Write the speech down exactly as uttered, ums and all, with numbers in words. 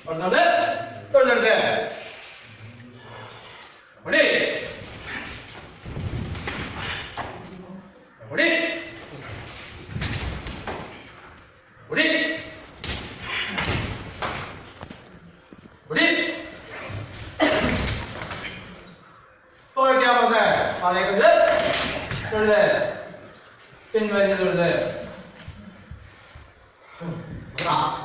ഒന്നാമത് തൊഴിലെടുത്ത് മുടി മുടി മുടി മുടി തോഴിക്കാൻ പോകുന്നത് അതേക്കുണ്ട് തൊഴില് പിൻവലിഞ്ഞ തൊഴില്